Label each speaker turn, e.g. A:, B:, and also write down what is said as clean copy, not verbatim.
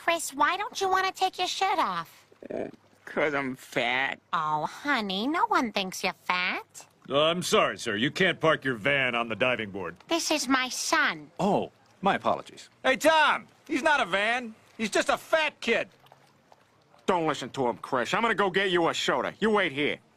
A: Chris, why don't you want to take your shirt off?
B: 'Cause I'm fat.
A: Oh, honey, no one thinks you're fat.
C: I'm sorry, sir. You can't park your van on the diving board.
A: This is my son.
D: Oh, my apologies.
E: Hey, Tom, he's not a van. He's just a fat kid.
B: Don't listen to him, Chris. I'm gonna go get you a soda. You wait here.